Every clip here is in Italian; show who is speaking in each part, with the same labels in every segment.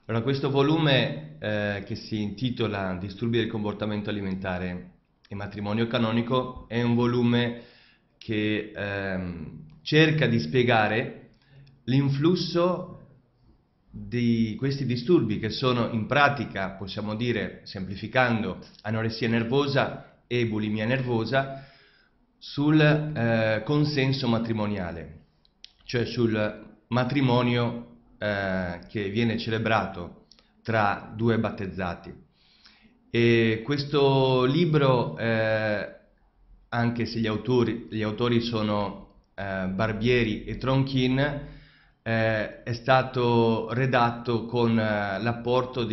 Speaker 1: Allora, questo volume che si intitola Disturbi del comportamento alimentare e matrimonio canonico è un volume che cerca di spiegare l'influsso di questi disturbi che sono in pratica, possiamo dire, semplificando, anoressia nervosa e bulimia nervosa sul consenso matrimoniale, cioè sul matrimonio che viene celebrato tra due battezzati. E questo libro, anche se gli autori sono Barbieri e Tronkin, è stato redatto con l'apporto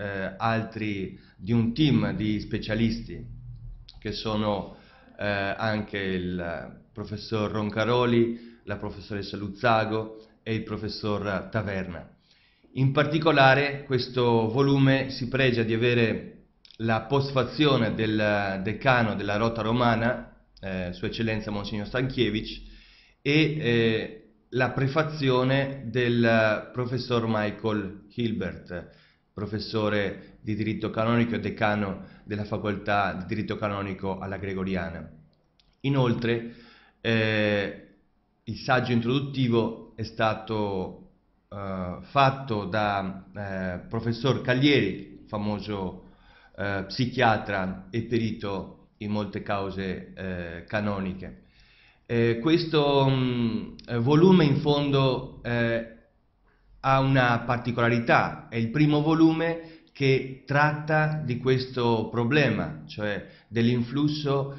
Speaker 1: di un team di specialisti che sono anche il professor Roncaroli, la professoressa Luzzago e il professor Taverna. In particolare questo volume si pregia di avere la postfazione del decano della Rota Romana, Sua Eccellenza Monsignor Stankiewicz, e la prefazione del professor Michael Hilbert, professore di diritto canonico e decano della facoltà di diritto canonico alla Gregoriana. Inoltre, il saggio introduttivo è stato fatto da professor Caglieri, famoso psichiatra e perito in molte cause canoniche. Questo volume in fondo ha una particolarità, è il primo volume che tratta di questo problema, cioè dell'influsso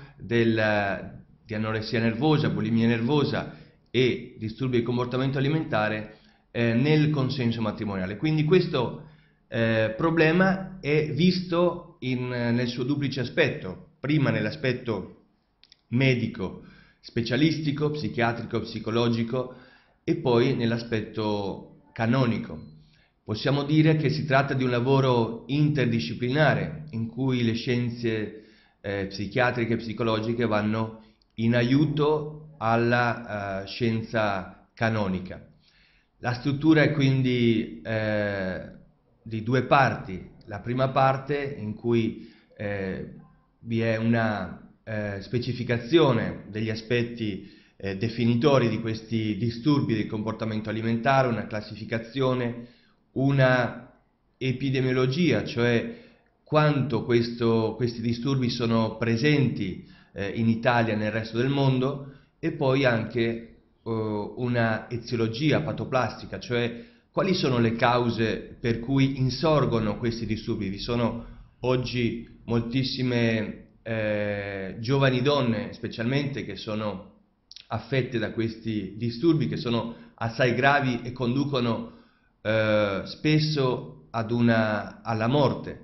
Speaker 1: di anoressia nervosa, bulimia nervosa e disturbi del comportamento alimentare nel consenso matrimoniale. Quindi questo problema è visto nel suo duplice aspetto, prima nell'aspetto medico, specialistico, psichiatrico, psicologico e poi nell'aspetto canonico. Possiamo dire che si tratta di un lavoro interdisciplinare in cui le scienze psichiatriche e psicologiche vanno in aiuto alla scienza canonica. La struttura è quindi di due parti. La prima parte in cui vi è una specificazione degli aspetti definitori di questi disturbi del comportamento alimentare, una classificazione, una epidemiologia, cioè quanto questi disturbi sono presenti in Italia e nel resto del mondo, e poi anche una eziologia patoplastica, cioè quali sono le cause per cui insorgono questi disturbi. Vi sono oggi moltissime giovani donne, specialmente, che sono affette da questi disturbi, che sono assai gravi e conducono spesso alla morte.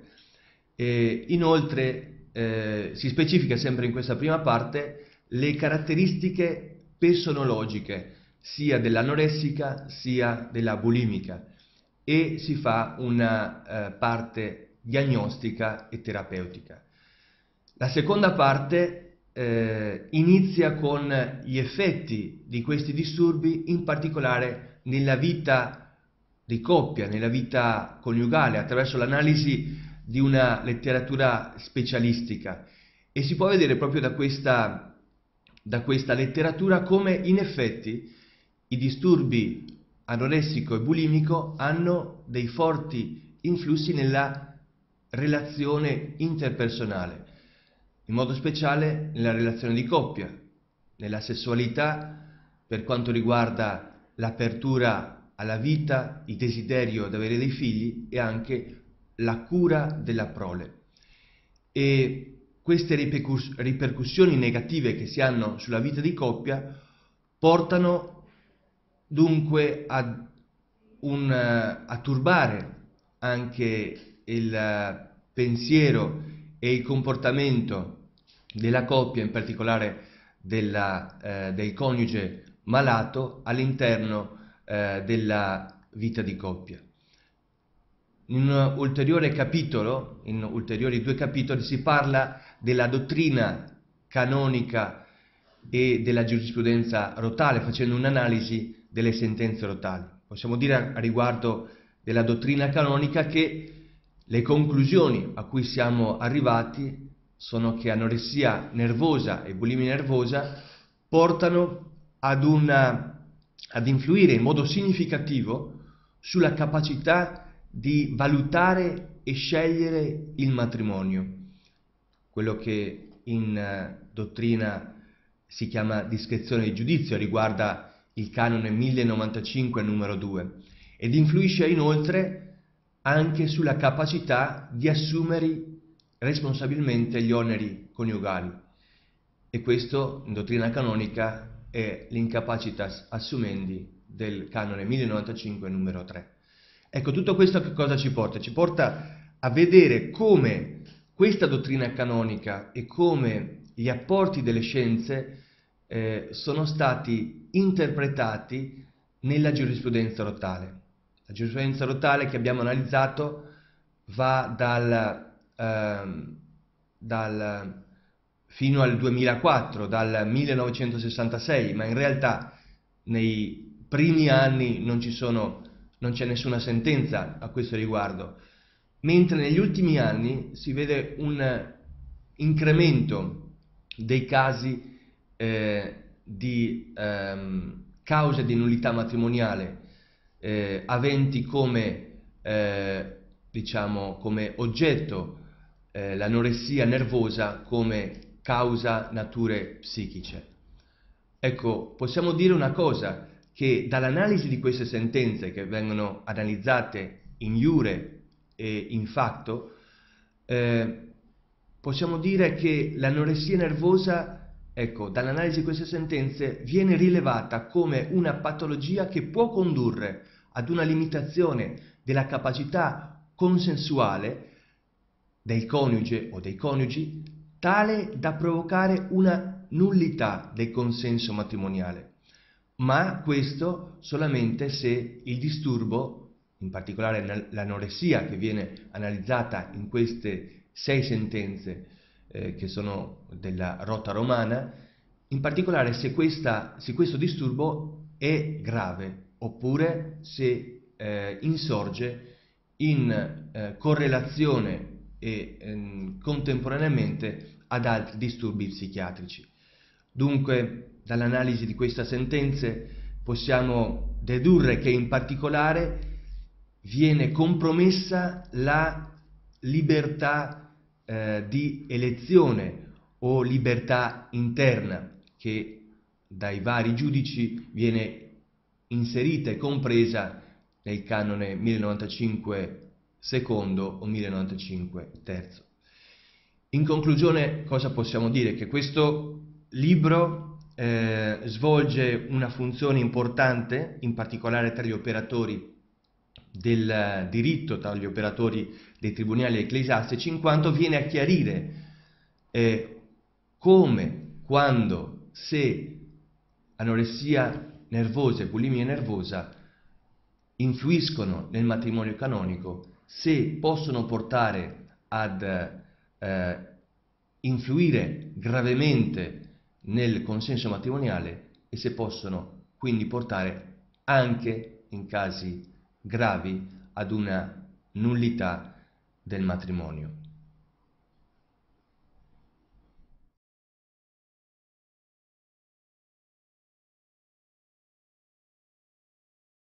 Speaker 1: Inoltre si specifica sempre in questa prima parte le caratteristiche personologiche sia dell'anoressica sia della bulimica e si fa una parte diagnostica e terapeutica. La seconda parte inizia con gli effetti di questi disturbi, in particolare nella vita di coppia, nella vita coniugale, attraverso l'analisi di una letteratura specialistica, e si può vedere proprio da questa letteratura come in effetti i disturbi anoressico e bulimico hanno dei forti influssi nella relazione interpersonale, in modo speciale nella relazione di coppia, nella sessualità, per quanto riguarda l'apertura alla vita, il desiderio di avere dei figli e anche la cura della prole. E queste ripercussioni negative che si hanno sulla vita di coppia portano dunque a turbare anche il pensiero e il comportamento della coppia, in particolare del coniuge malato, all'interno della vita di coppia. In ulteriori due capitoli, si parla della dottrina canonica e della giurisprudenza rotale, facendo un'analisi delle sentenze rotali. Possiamo dire a riguardo della dottrina canonica che le conclusioni a cui siamo arrivati sono che anoressia nervosa e bulimia nervosa portano ad influire in modo significativo sulla capacità di valutare e scegliere il matrimonio, quello che in dottrina si chiama discrezione di giudizio, riguarda il canone 1095 numero 2 ed influisce inoltre anche sulla capacità di assumere responsabilmente gli oneri coniugali, e questo in dottrina canonica è l'incapacitas assumendi del canone 1095 numero 3. Ecco, tutto questo che cosa ci porta? Ci porta a vedere come questa dottrina canonica e come gli apporti delle scienze sono stati interpretati nella giurisprudenza rotale. La giurisprudenza rotale che abbiamo analizzato va fino al 2004, dal 1966, ma in realtà nei primi anni non c'è nessuna sentenza a questo riguardo, mentre negli ultimi anni si vede un incremento dei casi di cause di nullità matrimoniale aventi come come oggetto l'anoressia nervosa come causa nature psichiche. Ecco, possiamo dire una cosa, che dall'analisi di queste sentenze che vengono analizzate in iure e in facto, possiamo dire che l'anoressia nervosa, ecco, dall'analisi di queste sentenze viene rilevata come una patologia che può condurre ad una limitazione della capacità consensuale del coniuge o dei coniugi, tale da provocare una nullità del consenso matrimoniale. Ma questo solamente se il disturbo, in particolare l'anoressia che viene analizzata in queste 6 sentenze che sono della Rota Romana, in particolare se questo disturbo è grave oppure se insorge in correlazione e contemporaneamente ad altri disturbi psichiatrici. Dunque, dall'analisi di queste sentenze possiamo dedurre che in particolare viene compromessa la libertà di elezione o libertà interna che dai vari giudici viene inserita e compresa nel canone 1095 secondo o 1095 terzo. In conclusione, cosa possiamo dire? Che questo libro svolge una funzione importante, in particolare tra gli operatori del diritto, tra gli operatori dei tribunali ecclesiastici, in quanto viene a chiarire come, quando, se anoressia nervosa e bulimia nervosa influiscono nel matrimonio canonico, se possono portare ad influire gravemente nel consenso matrimoniale e se possono quindi portare anche in casi gravi ad una nullità del matrimonio.